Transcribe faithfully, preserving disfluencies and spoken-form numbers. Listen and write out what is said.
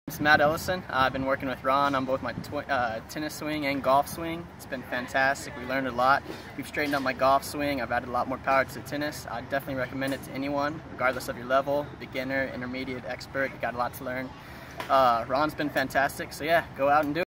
It's Matt Ellison. Uh, I've been working with Ron on both my uh, tennis swing and golf swing. It's been fantastic. We learned a lot. We've straightened up my golf swing. I've added a lot more power to the tennis. I definitely recommend it to anyone, regardless of your level, beginner, intermediate, expert. You got a lot to learn. Uh, Ron's been fantastic. So yeah, go out and do it.